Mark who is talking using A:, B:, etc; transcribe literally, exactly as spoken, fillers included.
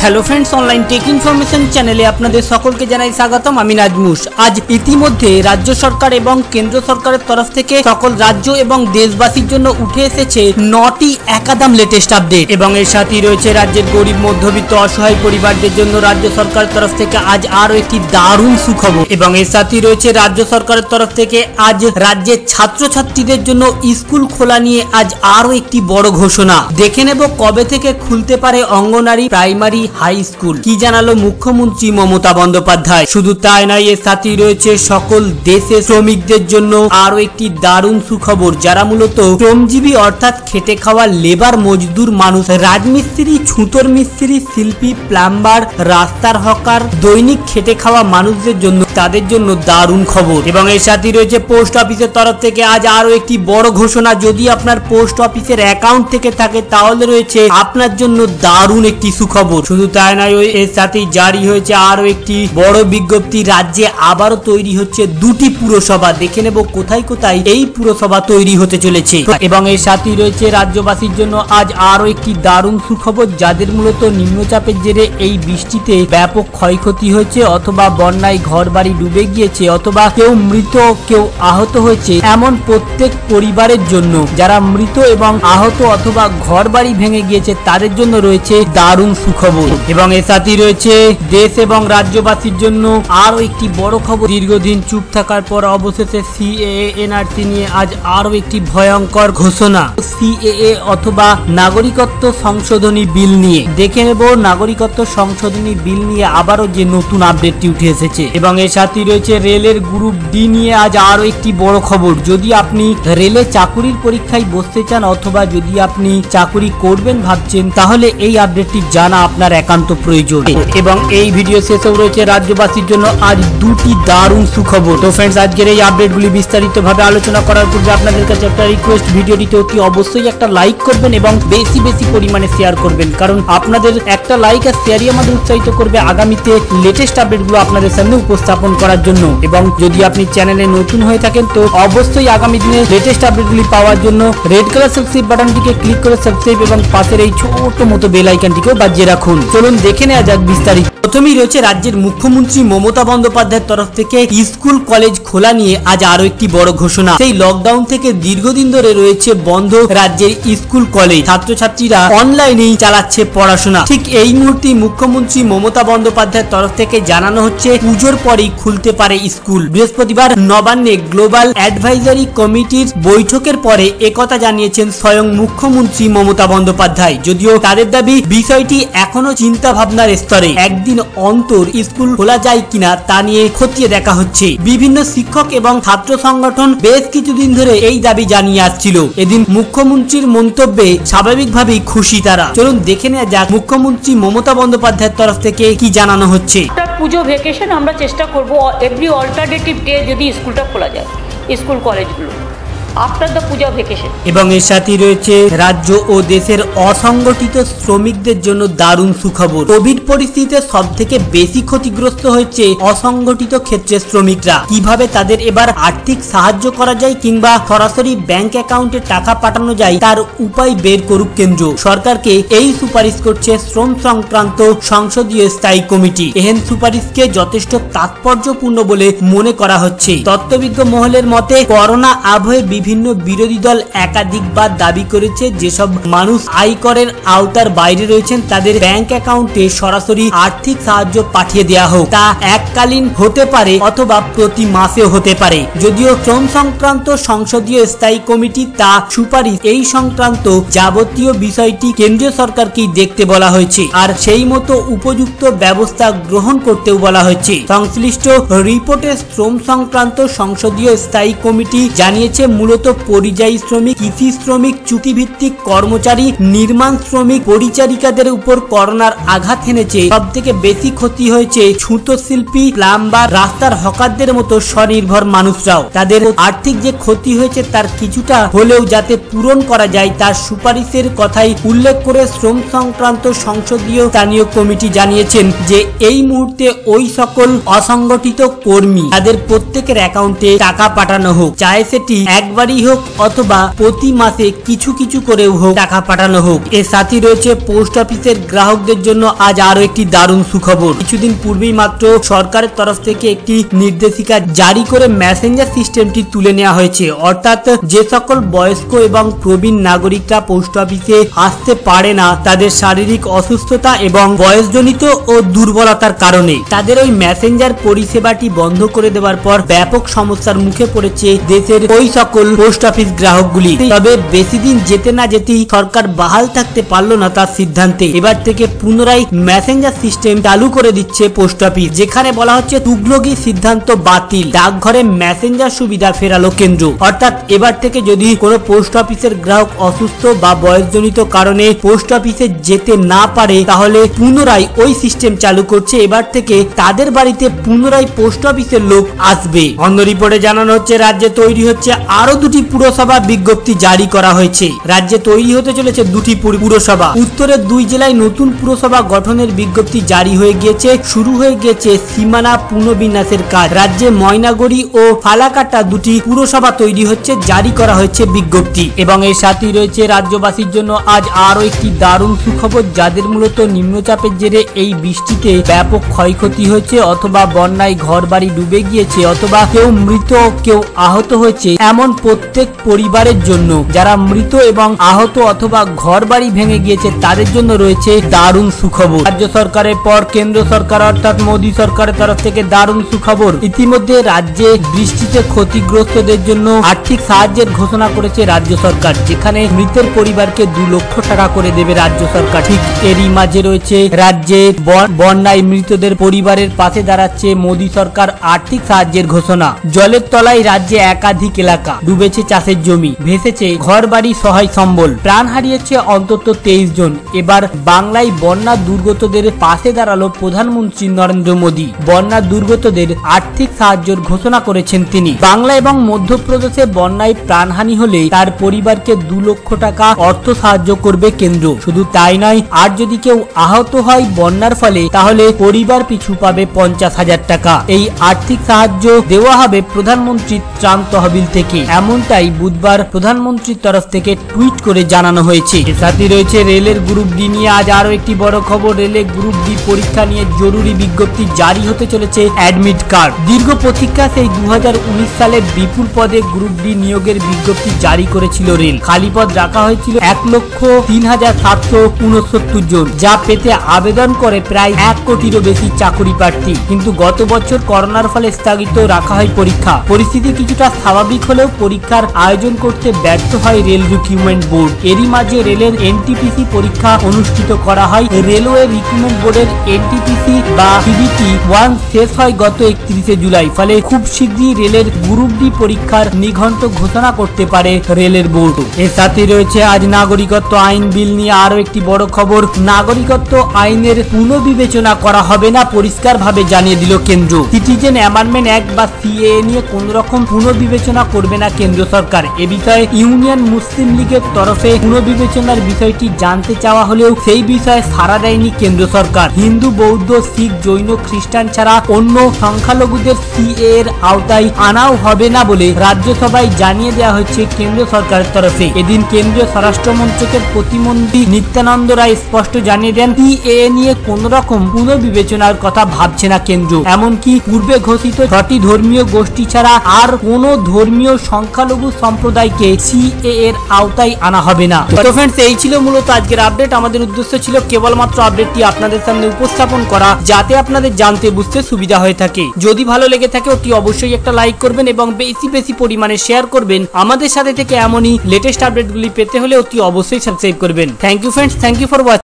A: Hello friends, online tech information चैनेले आपनादेर सकलके जानाई स्वागतम। आमी नाजमुश। आज इतिमध्ये राज्य सरकार एवं केंद्र सरकारेर तरफ थेके सकल राज्य एवं देशबासीर जन्य उठे एसेछे नटी एकादाम लेटेस्ट आपडेट एवं एर साथेई रयेछे राज्येर गरीब मध्यबित्त असहाय परिवारदेर जन्य राज्य सरकारेर तरफ थेके आज आरो एकटी दारुण सुखबर एवं एर साथेई रयेछे राज्य सरकारेर तरफ थेके आज राज्येर छात्र छात्रीदेर जन्य स्कूल खोला निये आज आरो एकटी बड़ घोषणा। देखे नेब कबे थेके खुलते पारे अंगनवाड़ी प्राइमारि हाई स्कूल। की जानालो मुख्यमंत्री ममता बंदोपाध्याय। शुधु ताई नय, एर साथेई रयेछे सकल देशे श्रमिकदेर जन्य आरो एकटी दारुण सुखबर, जारा मूलत श्रमजीवी अर्थात खेटे खावा लेबर मजदूर मानुष, राजमिस्त्री, छुतोर मिस्त्री, शिल्पी, प्लाम्बार, रास्तार हकार, दैनिक खेटे खावा मानुषदेर जन्य तादेर जन्य दारुण खबर। एवं एर साथेई रयेछे पोस्ट अफिसेर तरफ थेके आज आरो एकटी बड़ घोषणा। यदि आपनार पोस्ट अफिसेर अ্যাকাউন্ট थेके थाके ताहले रयेछे आपनार जन्य दारुण एकटी सुखबर। शुधु ताई नय, एर साथेई जारी हयेछे आरो एकटी बड़ विज्ञप्ति। राज्ये आबारो तैरी हच्छे दुटी पुरसभा। देखे नेब कोथाय कोथाय एई पुरसभा तैरी होते चलेछे। एवं एर साथेई रयेछे राज्यबासीर जन्य आज आरो एकटी दारुण सुखबर, जादेर मूलत निम्नचापेर जेरे एई बृष्टिते व्यापक क्षयक्षति हयेछे अथवा बन्याय घरबाड़ी डुबे गियेछे अथवा केउ मृत केउ आहत हयेछे एमन प्रत्येक परिवारेर जन्य, जारा मृत एवं आहत अथवा घरबाड़ी भेंगे गियेछे तादेर जन्य रयेछे दारुण सुखबर। एवं एर साथेई रयेछे देश एवं राज्यबासीर जन्य आरो एकटी बड़ खबर। दीर्घदिन चुप थाकार पर अवशेषे सीएए एनआरसी निये आज आरो एकटी भयंकर घोषणा। सीएए अथवा नागरिकत्व संशोधनी बिल निये देखे नेब नागरिकत्व संशोधनी बिल निये आबारो जे नतुन आपडेटटी उठे एसेछे। एवं एर साथेई रयेछे रेलेर ग्रुप डि निये आज आरो एकटी बड़ खबर। यदि आपनि रेले चाकुरिर परीक्षाय बसते चान अथवा यदि आपनि चाकुरि करबेन भाबछेन ताहले एई आपडेटटी जाना आपनार एकान्त प्रयोजन। एवं एई भिडियो शेषेও রয়েছে রাজ্যবাসীর জন্য আজ দুটি দারুণ সুখবর। তো फ्रेंड्स, আজকের এই আপডেটগুলি বিস্তারিতভাবে আলোচনা করার পূর্বে আপনাদের কাছে একটা রিকোয়েস্ট, ভিডিওটিতে অতি অবশ্যই একটা লাইক করবেন এবং বেশি বেশি পরিমাণে শেয়ার করবেন, কারণ আপনাদের একটা লাইক আর শেয়ারই আমাদের উৎসাহিত করবে আগামীতে লেটেস্ট আপডেটগুলো আপনাদের সামনে উপস্থাপন করার জন্য। এবং যদি আপনি চ্যানেলে নতুন হয়ে থাকেন তো অবশ্যই আগামী দিনে লেটেস্ট আপডেটগুলি পাওয়ার জন্য রেড কালার সাবস্ক্রাইব বাটনটিকে ক্লিক করে সাবস্ক্রাইব এবং পাশের এই ছোট মতো বেল আইকনটিকেও বাজিয়ে রাখুন। চলুন দেখে নেওয়া যাক বিস্তারিত। প্রথমেই রয়েছে রাজ্যের মুখ্যমন্ত্রী মমতা বন্দ্যোপাধ্যায়ের তরফ থেকে স্কুল কলেজ খোলা নিয়ে আজ আরো একটি বড় ঘোষণা। সেই লকডাউন থেকে দীর্ঘদিন ধরে রয়েছে বন্ধ রাজ্যের স্কুল কলেজ, ছাত্রছাত্রীরা অনলাইনেই চালাচ্ছে পড়াশোনা। ঠিক এই মুহূর্তে মুখ্যমন্ত্রী মমতা বন্দ্যোপাধ্যায়ের তরফ থেকে জানানো হচ্ছে পুজোর পরেই খুলতে পারে স্কুল। বৃহস্পতিবার নবান্নে গ্লোবাল অ্যাডভাইজারি কমিটির বৈঠকের পরে একথা জানিয়েছেন স্বয়ং মুখ্যমন্ত্রী মমতা বন্দ্যোপাধ্যায়। যদিও তাদের দাবি বিষয়টি এখনো চিন্তা ভাবনার স্তরে, একদিন অন্তর স্কুল খোলা যায় কিনা তা নিয়ে খতিয়ে দেখা হচ্ছে। বিভিন্ন শিক্ষক এবং ছাত্র সংগঠন বেশ কিছুদিন ধরে এই দাবি জানিয়ে আসছিল। এদিন মুখ্যমন্ত্রীর মন্তব্যে স্বাভাবিকভাবেই খুশি তারা। চলুন দেখে নেওয়া যাক মুখ্যমন্ত্রী মমতা বন্দ্যোপাধ্যায়ের তরফ থেকে কি জানানো হচ্ছে।
B: পুজো ভ্যাকেশন আমরা চেষ্টা করব এভরি অল্টারনেটিভ ডে যদি স্কুলটা খোলা যায়, স্কুল কলেজগুলো আফটার দ্য পূজা ভ্যাকেশন। এবং
A: এর সাথে রয়েছে রাজ্য ও দেশের অসংগঠিত শ্রমিকদের জন্য দারুণ সুখবর। কোভিড পরিস্থিতিতে সব থেকে বেশি ক্ষতিগ্রস্ত হয়েছে অসংগঠিত ক্ষেত্রের শ্রমিকরা। কিভাবে তাদের এবার আর্থিক সাহায্য করা যায় কিংবা সরাসরি ব্যাংক অ্যাকাউন্টে টাকা পাঠানো যায় তার উপায় বের করুক কেন্দ্র। সরকারকে এই সুপারিশ করছে শ্রম সংক্রান্ত সংসদীয় স্থায়ী কমিটি। এহেন সুপারিশকে যথেষ্ট তাৎপর্যপূর্ণ বলে মনে করা হচ্ছে। তত্ত্ববিজ্ঞ মহলের মতে করোনা আবহে বিভিন্ন বিরোধী দল একাধিকবার দাবি করেছে যেসব মানুষ আয়করের আওতার বাইরে রয়েছেন তাদের ব্যাংক অ্যাকাউন্টে সরাসরি আর্থিক সাহায্য পাঠিয়ে দেওয়া হোক। তা এককালীন হতে পারে অথবা প্রতি মাসেও হতে পারে। যদিও শ্রম সংক্রান্ত সংসদীয় স্থায়ী কমিটি তা সুপারিশ এই সংক্রান্ত যাবতীয় বিষয়টি কেন্দ্রীয় সরকারকেই দেখতে বলা হয়েছে আর সেই মতো উপযুক্ত ব্যবস্থা গ্রহণ করতেও বলা হয়েছে। সংশ্লিষ্ট রিপোর্টে শ্রম সংক্রান্ত সংসদীয় স্থায়ী কমিটি জানিয়েছে মূলত পরিযায়ী শ্রমিক, কৃষি শ্রমিক, চুক্তিভিত্তিক কর্মচারী, নির্মাণ শ্রমিক, পরিচারিকাদের উপর করোনার আঘাত এনেছে। সব থেকে বেশি ক্ষতি হয়েছে ছুতো শিল্পী, প্লাম্বার, রাস্তার হকারদের মতো স্বনির্ভর মানুষরাও। তাদের আর্থিক যে ক্ষতি হয়েছে তার কিছুটা হলেও যাতে পূরণ করা যায় তার সুপারিশের কথাই উল্লেখ করে শ্রম সংক্রান্ত সংসদীয় স্থানীয় কমিটি জানিয়েছেন যে এই মুহূর্তে ওই সকল অসংগঠিত কর্মী তাদের প্রত্যেকের অ্যাকাউন্টে টাকা পাঠানো হোক, চায় সেটি একবার বারবারই হোক অথবা প্রতি মাসে কিছু কিছু করেও হোক টাকা পাঠানো হোক। এর সাথে রয়েছে পোস্ট অফিসের গ্রাহকদের জন্য আজ আরো একটি দারুণ সুখবর। কিছুদিন পূর্বেই মাত্র সরকারের তরফ থেকে একটি নির্দেশিকা জারি করে মেসেঞ্জার সিস্টেমটি তুলে নেওয়া হয়েছে। অর্থাৎ যে সকল বয়স্ক এবং প্রবীণ নাগরিকরা পোস্ট অফিসে আসতে পারে না, তাদের শারীরিক অসুস্থতা এবং বয়সজনিত ও দুর্বলতার কারণে তাদের ওই মেসেঞ্জার পরিষেবাটি বন্ধ করে দেওয়ার পর ব্যাপক সমস্যার মুখে পড়েছে দেশের ওই সকল পোস্ট অফিস গ্রাহকগুলি। তবে বেশি দিন যেতে না যেতেই সরকার বাহাল থাকতে পারলো না তার সিদ্ধান্তে। এবার থেকে পুনরায় মেসেঞ্জার সিস্টেম চালু করে দিচ্ছে পোস্ট অফিস, যেখানে বলা হচ্ছে তুগলকি সিদ্ধান্ত বাতিল, ডাকঘরে মেসেঞ্জার সুবিধা ফেরালো কেন্দ্র। অর্থাৎ এবার থেকে যদি কোনো পোস্ট অফিসের গ্রাহক অসুস্থ বা বয়সজনিত কারণে পোস্ট অফিসে যেতে না পারে, তাহলে পুনরায় ওই সিস্টেম চালু করছে। এবার থেকে তাদের বাড়িতে পুনরায় পোস্ট অফিসের লোক আসবে। অন্য রিপোর্টে জানানো হচ্ছে রাজ্যে তৈরি হচ্ছে আরো দুটি পুরসভা বিজ্ঞপ্তি জারি করা হয়েছে। রাজ্যে তৈরি হতে চলেছে দুটি পুরসভা। উত্তরের দুই জেলায় নতুন পুরসভা গঠনের বিজ্ঞপ্তি জারি হয়ে গিয়েছে। শুরু হয়ে গিয়েছে সীমানা পুনর্বিন্যাসের কাজ। রাজ্যে ময়নাগুড়ি ও ফালাকাটা দুটি পুরসভা তৈরি হচ্ছে, জারি করা হয়েছে বিজ্ঞপ্তি। এবং এর সাথেই রয়েছে রাজ্যবাসীর জন্য আজ আরো একটি দারুণ সুখবর, যাদের মূলত নিম্নচাপের জেরে এই বৃষ্টিতে ব্যাপক ক্ষয়ক্ষতি হয়েছে অথবা বন্যায় ঘর বাড়ি ডুবে গিয়েছে অথবা কেউ মৃত কেউ আহত হয়েছে, এমন প্রত্যেক পরিবারের জন্য, যারা মৃত এবং আহত অথবা ঘর বাড়ি ভেঙে গিয়েছে, তাদের জন্য রয়েছে দারুণ সুখবর। রাজ্য সরকারের পর কেন্দ্র সরকার অর্থাৎ মোদী সরকারের তরফ থেকে দারুণ সুখবর। ইতিমধ্যে রাজ্যে বৃষ্টিতে ক্ষতিগ্রস্তদের জন্য আর্থিক সাহায্যের ঘোষণা করেছে রাজ্য সরকার, যেখানে মৃতের পরিবারকে দু লক্ষ টাকা করে দেবে রাজ্য সরকার। ঠিক এরই মাঝে রয়েছে রাজ্যে বন্যায় মৃতদের পরিবারের পাশে দাঁড়াচ্ছে মোদী সরকার আর্থিক সাহায্যের ঘোষণা। জলের তলায় রাজ্যে একাধিক এলাকা, ডুবেছে চাষের জমি, ভেসেছে ঘর বাড়ি সহায় সম্বল, প্রাণ হারিয়েছে অন্তত তেইশ জন। এবার বাংলায় বন্যা দুর্গতদের পাশে দাঁড়ালো প্রধানমন্ত্রী নরেন্দ্র মোদী। বন্যা দুর্গতদের আর্থিক সাহায্যের ঘোষণা করেছেন তিনি। বাংলা এবং মধ্যপ্রদেশে বন্যায় প্রাণহানি হলে তার পরিবারকে দু লক্ষ টাকা অর্থ সাহায্য করবে কেন্দ্র। শুধু তাই নয়, আর যদি কেউ আহত হয় বন্যার ফলে, তাহলে পরিবার পিছু পাবে পঞ্চাশ হাজার টাকা। এই আর্থিক সাহায্য দেওয়া হবে প্রধানমন্ত্রীর ত্রাণ তহবিল থেকে, এমনটাই বুধবার প্রধানমন্ত্রীর তরফ থেকে টুইট করে জানানো হয়েছে। এর সাথে রয়েছে রেলের গ্রুপ ডি নিয়ে আজ আরো একটি বড় খবর। রেলের গ্রুপ ডি পরীক্ষা নিয়ে জরুরি বিজ্ঞপ্তি জারি হতে চলেছে অ্যাডমিট কার্ড। দীর্ঘ প্রতীক্ষা সেই দু হাজার উনিশ সালের বিপুল পদে গ্রুপ ডি নিয়োগের বিজ্ঞপ্তি জারি করেছিল রেল। খালি পদ রাখা হয়েছিল এক লক্ষ তিন হাজার সাতশো উনসত্তর জন, যা পেতে আবেদন করে প্রায় এক কোটিরও বেশি চাকরি প্রার্থী। কিন্তু গত বছর করোনার ফলে স্থগিত রাখা হয় পরীক্ষা। পরিস্থিতি কিছুটা স্বাভাবিক হলেও পরীক্ষার আয়োজন করতে ব্যর্থ হয় রেল রিক্রুটমেন্ট বোর্ড। এরই মাঝে রেলের এনটিপিসি পরীক্ষা অনুষ্ঠিত করা হয়। রেলওয়ে রিক্রুটমেন্ট বোর্ডের এনটিপিসি বা সিবিটি ওয়ান শেষ হয় গত একত্রিশে জুলাই। ফলে খুব শীঘ্রই রেলের গ্রুপ ডি পরীক্ষার নিঘণ্ট ঘোষণা করতে পারে রেলের বোর্ড। এর সাথে রয়েছে আজ নাগরিকত্ব আইন বিল নিয়ে আরো একটি বড় খবর। নাগরিকত্ব আইনের পুনর্বিবেচনা করা হবে না, পরিষ্কার ভাবে জানিয়ে দিল কেন্দ্র। সিটিজেন অ্যামেন্ডমেন্ট অ্যাক্ট বা সিএএ নিয়ে কোন রকম পুনর্বিবেচনা করবে না কেন্দ্র সরকার। এ বিষয়ে ইউনিয়ন মুসলিম লীগের তরফে পুনর্বিবেচনার বিষয়টি জানতে চাওয়া হলেও সেই বিষয়ে সাড়া দেয়নি কেন্দ্র সরকার। হিন্দু, বৌদ্ধ, শিখ, জৈন, খ্রিস্টান ছাড়া অন্য সংখ্যালঘুদের সিএএ এর আওতায় আনাও হবে না বলে রাজ্যসভায় জানিয়ে দেওয়া হয়েছে কেন্দ্র সরকারের তরফে। এদিন কেন্দ্রীয় স্বরাষ্ট্রমন্ত্রকের প্রতিমন্ত্রী নিত্যানন্দ রায় স্পষ্ট জানিয়ে দেন, সিএএ নিয়ে কোন রকম পুনর্বিবেচনার কথা ভাবছে না কেন্দ্র। এমনকি পূর্বে ঘোষিত ছটি ধর্মীয় গোষ্ঠী ছাড়া আর কোন ধর্মীয় সংখ্যালঘু সম্প্রদায়কে সিএএ এর আওতায় আনা হবে না। তো ফ্রেন্ডস, এই ছিল মূলত আজকের আপডেট। আমাদের উদ্দেশ্য ছিল কেবলমাত্র আপডেটটি আপনাদের সামনে উপস্থাপন করা, যাতে আপনাদের জানতে বুঝতে সুবিধা হয়ে থাকে। যদি ভালো লেগে থাকে অতি অবশ্যই একটা লাইক করবেন এবং বেশি বেশি পরিমাণে শেয়ার করবেন। আমাদের সাথে থেকে এমনই লেটেস্ট আপডেটগুলি পেতে হলে অতি অবশ্যই সাবস্ক্রাইব করবেন। Thank you friends, thank you for watching.